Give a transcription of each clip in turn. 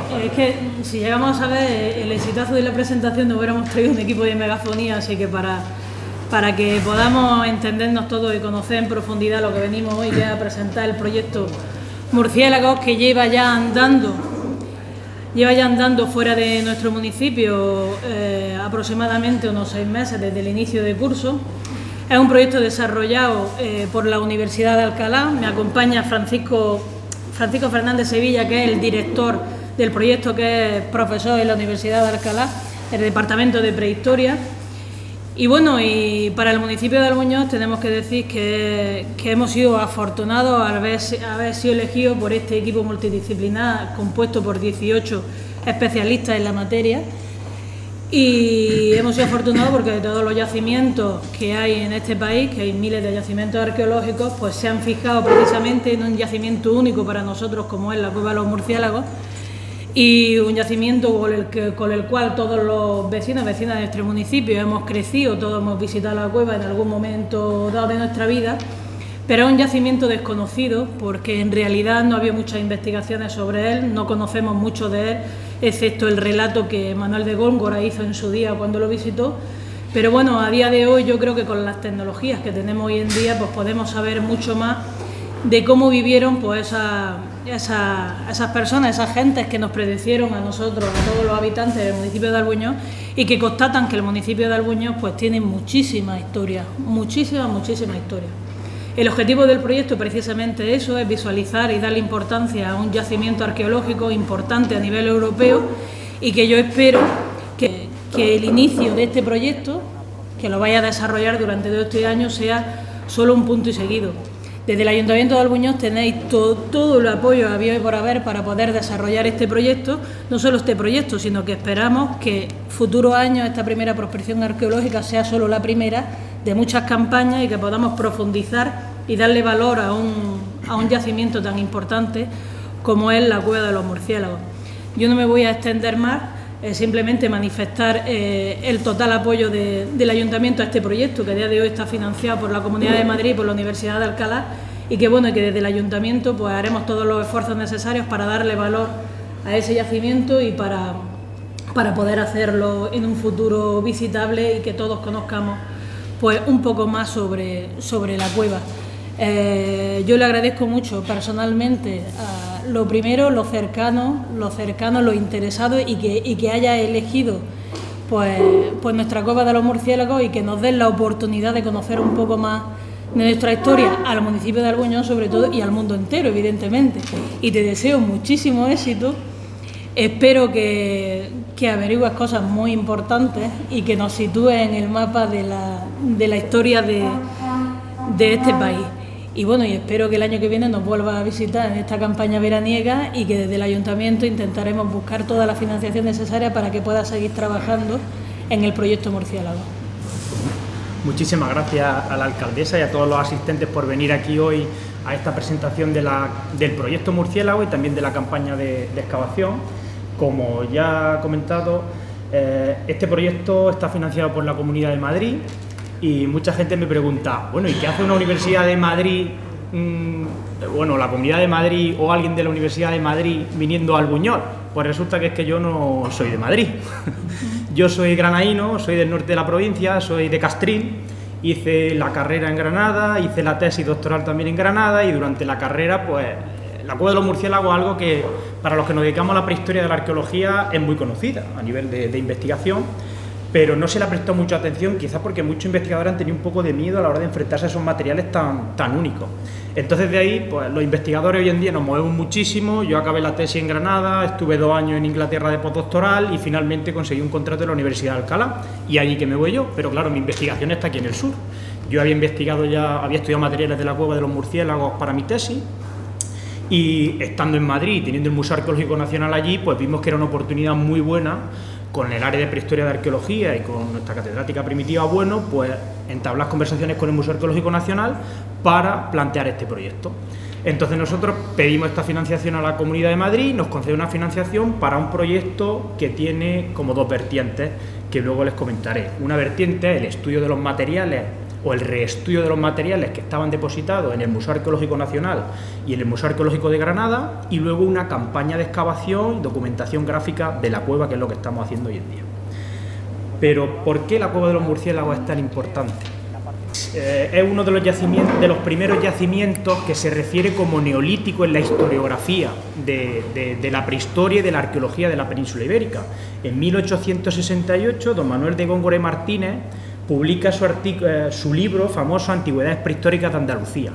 es que si llegamos a saber el exitazo de la presentación, nos hubiéramos traído un equipo de megafonía, así que para que podamos entendernos todos y conocer en profundidad lo que venimos hoy, que es a presentar el proyecto Murciélagos, que lleva ya andando fuera de nuestro municipio aproximadamente unos 6 meses desde el inicio de curso. Es un proyecto desarrollado por la Universidad de Alcalá. Me acompaña Francisco Fernández Sevilla, que es el director del proyecto, que es profesor en la Universidad de Alcalá, del Departamento de Prehistoria. Y bueno, y para el municipio de Albuñol tenemos que decir que hemos sido afortunados al haber sido elegidos por este equipo multidisciplinar compuesto por 18 especialistas en la materia. Y hemos sido afortunados porque de todos los yacimientos que hay en este país, que hay miles de yacimientos arqueológicos, pues se han fijado precisamente en un yacimiento único para nosotros, como es la Cueva de los Murciélagos, y un yacimiento con el cual todos los vecinos y vecinas de nuestro municipio hemos crecido, todos hemos visitado la cueva en algún momento dado de nuestra vida, pero es un yacimiento desconocido porque en realidad no había muchas investigaciones sobre él, no conocemos mucho de él, excepto el relato que Manuel de Góngora hizo en su día cuando lo visitó. Pero bueno, a día de hoy yo creo que con las tecnologías que tenemos hoy en día pues podemos saber mucho más de cómo vivieron pues esas personas, esas gentes que nos predecieron a nosotros, a todos los habitantes del municipio de Albuñol, y que constatan que el municipio de Albuñol pues tiene muchísima historia, muchísima historia. El objetivo del proyecto precisamente eso, es visualizar y darle importancia a un yacimiento arqueológico importante a nivel europeo, y que yo espero que el inicio de este proyecto, que lo vaya a desarrollar durante 2 años, sea solo un punto y seguido. Desde el Ayuntamiento de Albuñol tenéis todo el apoyo habido y por haber para poder desarrollar este proyecto, no solo este proyecto, sino que esperamos que futuros años esta primera prospección arqueológica sea solo la primera de muchas campañas y que podamos profundizar y darle valor a un yacimiento tan importante como es la Cueva de los Murciélagos. Yo no me voy a extender más, simplemente manifestar el total apoyo del Ayuntamiento a este proyecto, que a día de hoy está financiado por la Comunidad de Madrid y por la Universidad de Alcalá, y que bueno, que desde el Ayuntamiento pues haremos todos los esfuerzos necesarios para darle valor a ese yacimiento y para poder hacerlo en un futuro visitable y que todos conozcamos pues un poco más sobre la cueva. Yo le agradezco mucho personalmente lo primero, lo cercano, lo interesado y que haya elegido pues nuestra Cueva de los Murciélagos y que nos den la oportunidad de conocer un poco más de nuestra historia al municipio de Albuñol sobre todo y al mundo entero, evidentemente. Y te deseo muchísimo éxito, espero que averigües cosas muy importantes y que nos sitúes en el mapa de la historia de este país. Y bueno, y espero que el año que viene nos vuelva a visitar en esta campaña veraniega y que desde el Ayuntamiento intentaremos buscar toda la financiación necesaria para que pueda seguir trabajando en el proyecto Murciélago. Muchísimas gracias a la alcaldesa y a todos los asistentes por venir aquí hoy a esta presentación del proyecto Murciélago y también de la campaña de excavación. Como ya ha comentado, este proyecto está financiado por la Comunidad de Madrid. Y mucha gente me pregunta, bueno, ¿y qué hace una Universidad de Madrid, la Comunidad de Madrid o alguien de la Universidad de Madrid viniendo a Albuñol? Pues resulta que es que yo no soy de Madrid. Yo soy granaíno, soy del norte de la provincia, soy de Castrín, hice la carrera en Granada, hice la tesis doctoral también en Granada y durante la carrera, pues, la Cueva de los Murciélagos es algo que, para los que nos dedicamos a la prehistoria de la arqueología, es muy conocida a nivel de investigación. Pero no se le ha prestado mucha atención, quizás porque muchos investigadores han tenido un poco de miedo a la hora de enfrentarse a esos materiales tan únicos. Entonces de ahí, pues los investigadores hoy en día nos movemos muchísimo. Yo acabé la tesis en Granada, estuve 2 años en Inglaterra de postdoctoral y finalmente conseguí un contrato en la Universidad de Alcalá y allí que me voy yo, pero claro, mi investigación está aquí en el sur. Yo había estudiado materiales de la Cueva de los Murciélagos para mi tesis y estando en Madrid, teniendo el Museo Arqueológico Nacional allí, pues vimos que era una oportunidad muy buena con el área de prehistoria de arqueología y con nuestra catedrática primitiva, bueno, pues entablar conversaciones con el Museo Arqueológico Nacional para plantear este proyecto. Entonces nosotros pedimos esta financiación a la Comunidad de Madrid, nos concede una financiación para un proyecto que tiene como 2 vertientes que luego les comentaré. Una vertiente es el estudio de los materiales o el reestudio de los materiales que estaban depositados en el Museo Arqueológico Nacional y en el Museo Arqueológico de Granada, y luego una campaña de excavación y documentación gráfica de la cueva, que es lo que estamos haciendo hoy en día. Pero ¿por qué la Cueva de los Murciélagos es tan importante? Es uno de los yacimientos, de los primeros yacimientos que se refiere como neolítico en la historiografía de la prehistoria y de la arqueología de la península ibérica. En 1868, don Manuel de Góngora y Martínez publica su libro famoso Antigüedades prehistóricas de Andalucía.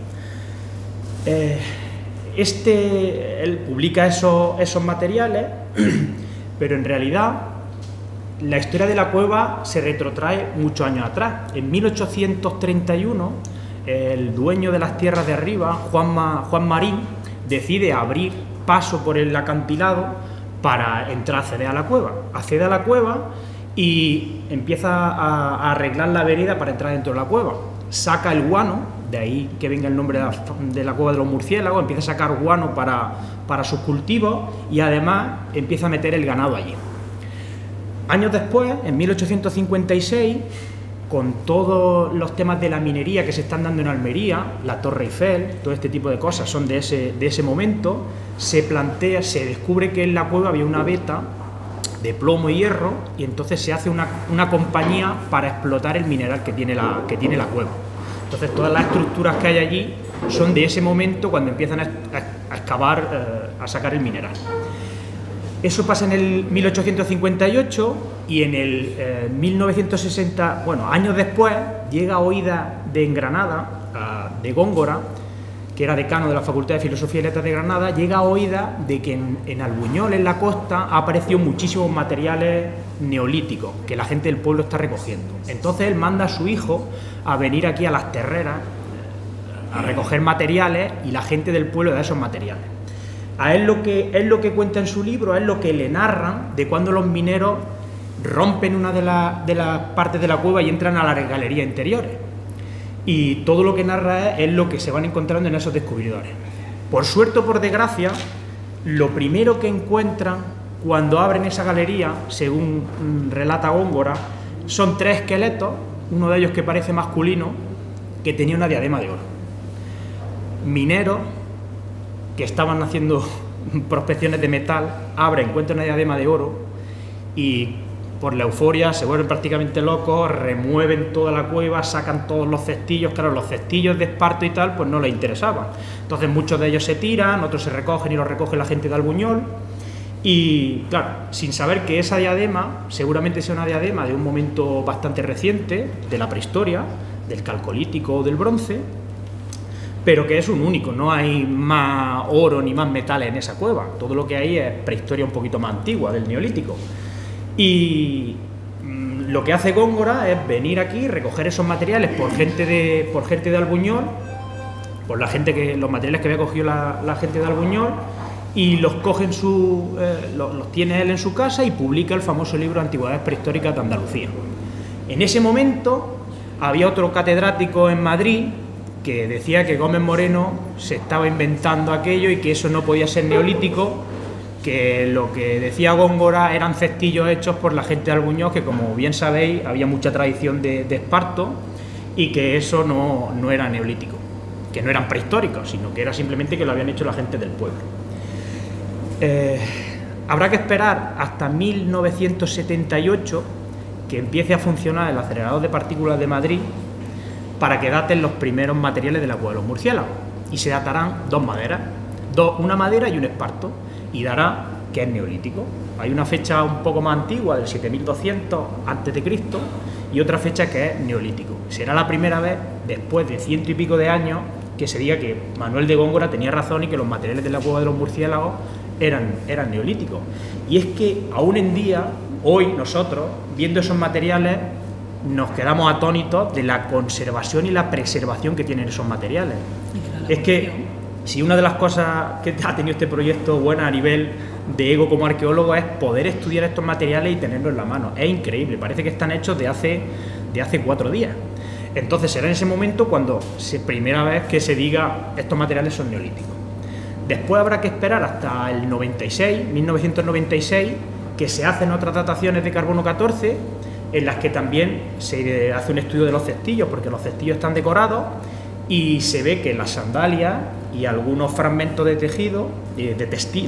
Él publica esos materiales, pero en realidad la historia de la cueva se retrotrae muchos años atrás. En 1831, el dueño de las tierras de arriba, Juan Marín, decide abrir paso por el acantilado para entrar a acceder a la cueva. Accede a la cueva y empieza a arreglar la vereda para entrar dentro de la cueva. Saca el guano, de ahí que venga el nombre de la Cueva de los Murciélagos, empieza a sacar guano para sus cultivos y además empieza a meter el ganado allí. Años después, en 1856, con todos los temas de la minería que se están dando en Almería, la Torre Eiffel, todo este tipo de cosas son de ese momento, se descubre que en la cueva había una veta de plomo y hierro, y entonces se hace una compañía para explotar el mineral que tiene la cueva. Entonces todas las estructuras que hay allí son de ese momento cuando empiezan a excavar, a sacar el mineral. Eso pasa en el 1858 y en el 1960, bueno, años después, llega oída en Granada, de Góngora, que era decano de la Facultad de Filosofía y Letras de Granada, llega oída de que en Albuñol, en la costa, ha aparecido muchísimos materiales neolíticos que la gente del pueblo está recogiendo. Entonces él manda a su hijo a venir aquí a las terreras a recoger materiales y la gente del pueblo da esos materiales. A él lo que cuenta en su libro es lo que le narran de cuando los mineros rompen una de las partes de la cueva y entran a las galerías interiores. Y todo lo que narra es lo que se van encontrando en esos descubridores. Por suerte o por desgracia, lo primero que encuentran cuando abren esa galería, según relata Góngora, son 3 esqueletos, uno de ellos que parece masculino, que tenía una diadema de oro. Mineros que estaban haciendo prospecciones de metal, encuentran una diadema de oro y por la euforia se vuelven prácticamente locos, remueven toda la cueva, sacan todos los cestillos. Claro, los cestillos de esparto y tal pues no les interesaban, entonces muchos de ellos se tiran, otros se recogen y los recoge la gente de Albuñol, y claro, sin saber que esa diadema seguramente sea una diadema de un momento bastante reciente, de la prehistoria, del Calcolítico o del Bronce, pero que es un único, no hay más oro ni más metales en esa cueva, todo lo que hay es prehistoria un poquito más antigua, del Neolítico. Y lo que hace Góngora es venir aquí, recoger esos materiales por gente de Albuñol, por los materiales que había cogido la gente de Albuñol, y los coge los tiene él en su casa y publica el famoso libro Antigüedades prehistóricas de Andalucía. En ese momento había otro catedrático en Madrid que decía que Gómez Moreno se estaba inventando aquello y que eso no podía ser neolítico, que lo que decía Góngora eran cestillos hechos por la gente de Albuñol, que como bien sabéis había mucha tradición de esparto, y que eso no era neolítico, que no eran prehistóricos, sino que era simplemente que lo habían hecho la gente del pueblo. Habrá que esperar hasta 1978 que empiece a funcionar el acelerador de partículas de Madrid para que daten los primeros materiales de la Cueva de los Murciélagos, y se datarán 2 maderas, una madera y un esparto, y dará que es neolítico. Hay una fecha un poco más antigua, del 7200 a.C., y otra fecha que es neolítico. Será la primera vez, después de 100 y pico de años, que se diga que Manuel de Góngora tenía razón y que los materiales de la Cueva de los Murciélagos eran neolíticos. Y es que aún en día, hoy nosotros, viendo esos materiales, nos quedamos atónitos de la conservación y la preservación que tienen esos materiales. Es que si una de las cosas que ha tenido este proyecto buena a nivel de ego como arqueólogo es poder estudiar estos materiales y tenerlos en la mano. Es increíble, parece que están hechos de hace 4 días. Entonces será en ese momento cuando primera vez que se diga estos materiales son neolíticos. Después habrá que esperar hasta el 1996, que se hacen otras dataciones de carbono 14, en las que también se hace un estudio de los cestillos, porque los cestillos están decorados y se ve que las sandalias y algunos fragmentos de tejido, de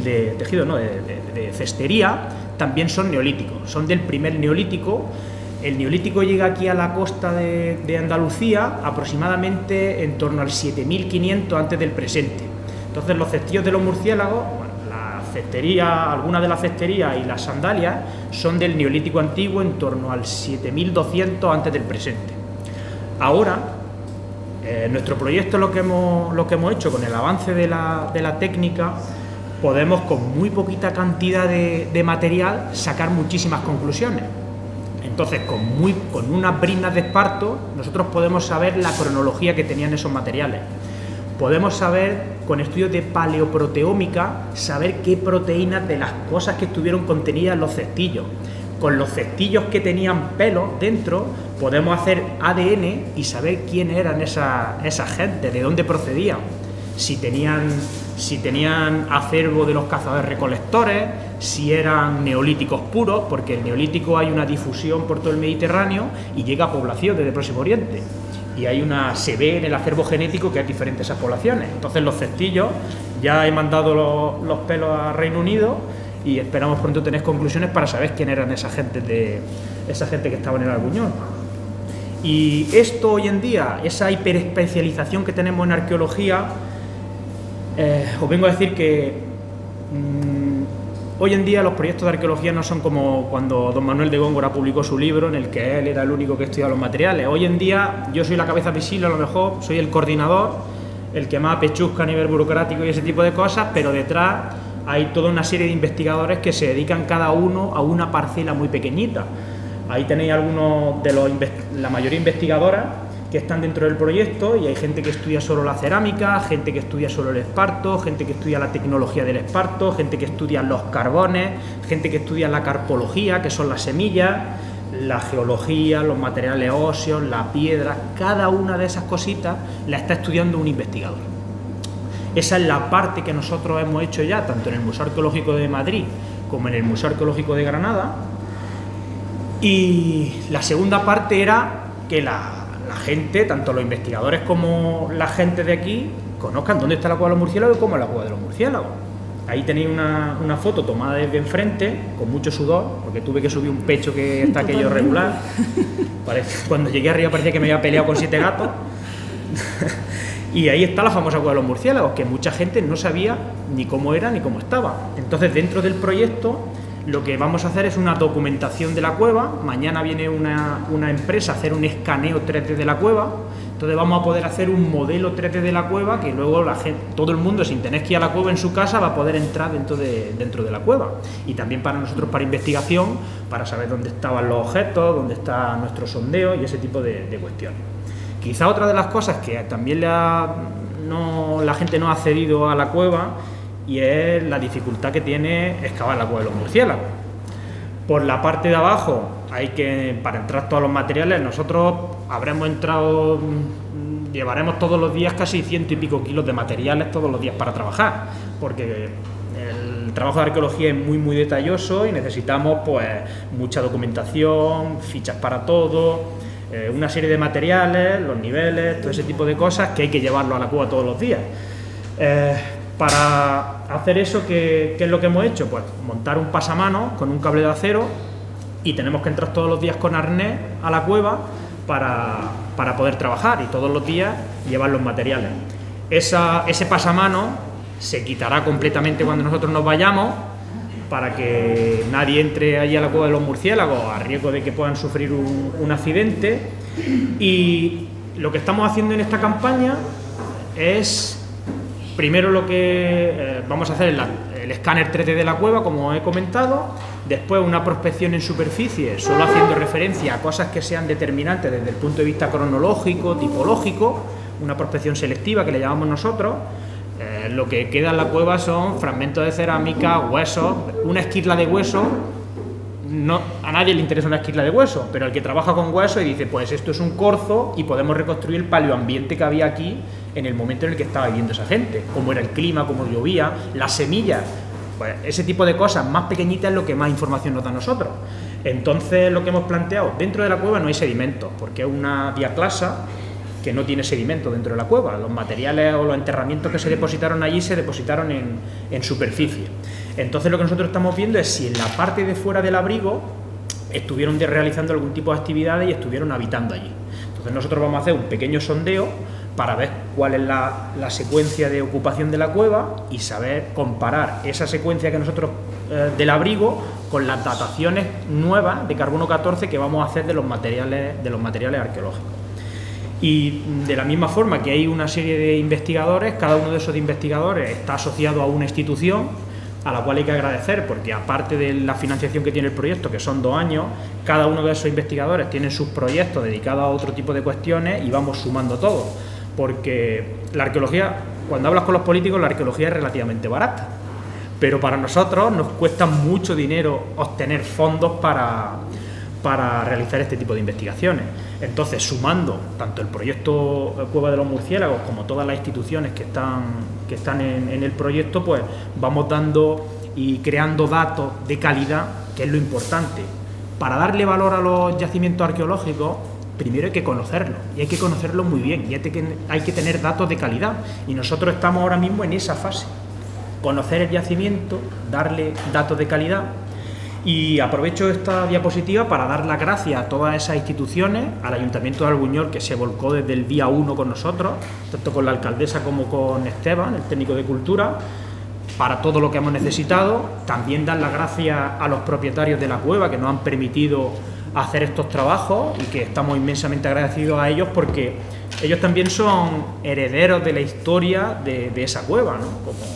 cestería, también son neolíticos, son del primer neolítico. El neolítico llega aquí a la costa de Andalucía aproximadamente en torno al 7500 antes del presente. Entonces los cestillos de los murciélagos, algunas de las cesterías y las sandalias son del neolítico antiguo en torno al 7200 antes del presente. Ahora, nuestro proyecto, lo que hemos hecho con el avance de la técnica, podemos con muy poquita cantidad de material sacar muchísimas conclusiones. Entonces, con unas briznas de esparto, nosotros podemos saber la cronología que tenían esos materiales. Podemos saber, con estudios de paleoproteómica, saber qué proteínas de las cosas que estuvieron contenidas en los cestillos. Con los cestillos que tenían pelo dentro, podemos hacer ADN y saber quién eran esa gente, de dónde procedían. Si tenían acervo de los cazadores-recolectores, si eran neolíticos puros, porque el neolítico hay una difusión por todo el Mediterráneo y llega a población desde el Próximo Oriente. Y se ve en el acervo genético que hay diferentes esas poblaciones. Entonces los cestillos, ya he mandado los pelos a Reino Unido y esperamos pronto tener conclusiones para saber quién eran esa gente que estaba en el Arguñón. Y esto hoy en día, esa hiperespecialización que tenemos en arqueología, os vengo a decir que hoy en día los proyectos de arqueología no son como cuando don Manuel de Góngora publicó su libro, en el que él era el único que estudiaba los materiales. Hoy en día yo soy la cabeza visible, a lo mejor soy el coordinador, el que más pechusca a nivel burocrático y ese tipo de cosas, pero detrás hay toda una serie de investigadores que se dedican cada uno a una parcela muy pequeñita. Ahí tenéis algunos de la mayoría investigadoras que están dentro del proyecto, y hay gente que estudia solo la cerámica, gente que estudia solo el esparto, gente que estudia la tecnología del esparto, gente que estudia los carbones, gente que estudia la carpología, que son las semillas, la geología, los materiales óseos, la piedra. Cada una de esas cositas la está estudiando un investigador. Esa es la parte que nosotros hemos hecho ya, tanto en el Museo Arqueológico de Madrid como en el Museo Arqueológico de Granada. Y la segunda parte era que la gente, tanto los investigadores como la gente de aquí, conozcan dónde está la cueva de los murciélagos y cómo es la cueva de los murciélagos. Ahí tenéis una foto tomada desde enfrente, con mucho sudor, porque tuve que subir un pecho que está aquello regular. Cuando llegué arriba parecía que me había peleado con 7 gatos. Y ahí está la famosa cueva de los murciélagos, que mucha gente no sabía ni cómo era ni cómo estaba. Entonces, dentro del proyecto, lo que vamos a hacer es una documentación de la cueva. Mañana viene una empresa a hacer un escaneo 3D de la cueva. Entonces vamos a poder hacer un modelo 3D de la cueva que luego todo el mundo, sin tener que ir a la cueva en su casa, va a poder entrar dentro de la cueva. Y también para nosotros, para investigación, para saber dónde estaban los objetos, dónde está nuestro sondeo y ese tipo de cuestiones. Quizá otra de las cosas que también la gente no ha accedido a la cueva, y es la dificultad que tiene excavar la cueva de los murciélagos. Por la parte de abajo, para entrar todos los materiales, nosotros llevaremos todos los días casi 100 y pico kilos de materiales todos los días para trabajar, porque el trabajo de arqueología es muy muy detalloso y necesitamos pues mucha documentación, fichas para todo, una serie de materiales, los niveles, todo ese tipo de cosas que hay que llevarlo a la cueva todos los días. Para hacer eso, ¿qué es lo que hemos hecho? Pues montar un pasamanos con un cable de acero, y tenemos que entrar todos los días con arnés a la cueva para poder trabajar, y todos los días llevar los materiales. Ese pasamanos se quitará completamente cuando nosotros nos vayamos, para que nadie entre allí a la cueva de los murciélagos a riesgo de que puedan sufrir un accidente. Y lo que estamos haciendo en esta campaña es, primero lo que vamos a hacer el escáner 3D de la cueva, como he comentado, después una prospección en superficie, solo haciendo referencia a cosas que sean determinantes desde el punto de vista cronológico, tipológico, una prospección selectiva que le llamamos nosotros. Lo que queda en la cueva son fragmentos de cerámica, huesos, una esquirla de hueso. A nadie le interesa una esquirla de hueso, pero el que trabaja con hueso y dice, pues esto es un corzo y podemos reconstruir el paleoambiente que había aquí en el momento en el que estaba viviendo esa gente, cómo era el clima, cómo llovía, las semillas Pues ese tipo de cosas más pequeñitas es lo que más información nos da a nosotros. Entonces, lo que hemos planteado, dentro de la cueva no hay sedimentos, porque es una diaclasa que no tiene sedimento dentro de la cueva. Los materiales o los enterramientos que se depositaron allí se depositaron en superficie. Entonces, lo que nosotros estamos viendo es si en la parte de fuera del abrigo estuvieron realizando algún tipo de actividades y estuvieron habitando allí. Entonces, nosotros vamos a hacer un pequeño sondeo para ver cuál es la secuencia de ocupación de la cueva y saber comparar esa secuencia que nosotros del abrigo con las dataciones nuevas de carbono 14 que vamos a hacer de los materiales arqueológicos. Y de la misma forma que hay una serie de investigadores, cada uno de esos investigadores está asociado a una institución a la cual hay que agradecer, porque aparte de la financiación que tiene el proyecto, que son 2 años, cada uno de esos investigadores tiene sus proyectos dedicados a otro tipo de cuestiones y vamos sumando todo, porque la arqueología, cuando hablas con los políticos, la arqueología es relativamente barata, pero para nosotros nos cuesta mucho dinero obtener fondos para realizar este tipo de investigaciones. Entonces, sumando tanto el proyecto Cueva de los Murciélagos como todas las instituciones que están en el proyecto, pues vamos dando y creando datos de calidad, que es lo importante. Para darle valor a los yacimientos arqueológicos, primero hay que conocerlos, y hay que conocerlos muy bien, y hay que tener datos de calidad. Y nosotros estamos ahora mismo en esa fase. Conocer el yacimiento, darle datos de calidad. Y aprovecho esta diapositiva para dar las gracias a todas esas instituciones, al Ayuntamiento de Albuñol, que se volcó desde el día 1 con nosotros, tanto con la alcaldesa como con Esteban, el técnico de Cultura, para todo lo que hemos necesitado. También dar las gracias a los propietarios de la cueva que nos han permitido hacer estos trabajos y que estamos inmensamente agradecidos a ellos, porque ellos también son herederos de la historia de esa cueva, ¿no? Como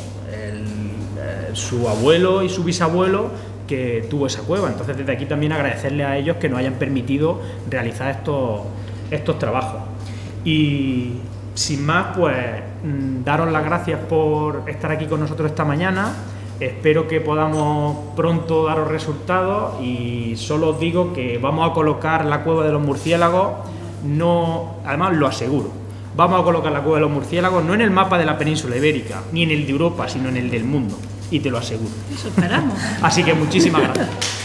su abuelo y su bisabuelo que tuvo esa cueva. Entonces, desde aquí también agradecerle a ellos que nos hayan permitido realizar estos trabajos. Y sin más, pues daros las gracias por estar aquí con nosotros esta mañana. Espero que podamos pronto daros resultados, y solo os digo que vamos a colocar la Cueva de los Murciélagos, además lo aseguro, vamos a colocar la Cueva de los Murciélagos no en el mapa de la península ibérica, ni en el de Europa, sino en el del mundo. Y te lo aseguro. Eso esperamos. Así que muchísimas gracias.